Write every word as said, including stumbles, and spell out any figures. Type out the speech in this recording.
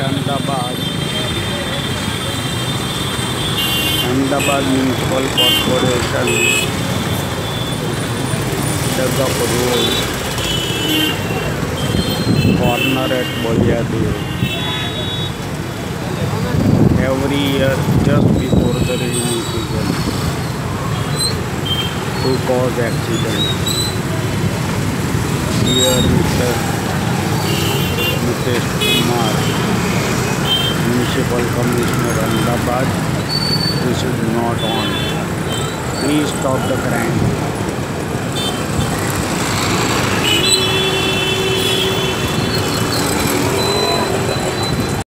Ahmedabad. Ahmedabad Municipal Corporation, Dugup Road, corner at Bolyade. Every year, just before the rainy season, to cause accidents. Here, Mister Mitesh Kumar, Municipal Commissioner Ahmedabad, this is not on. Please stop the crime.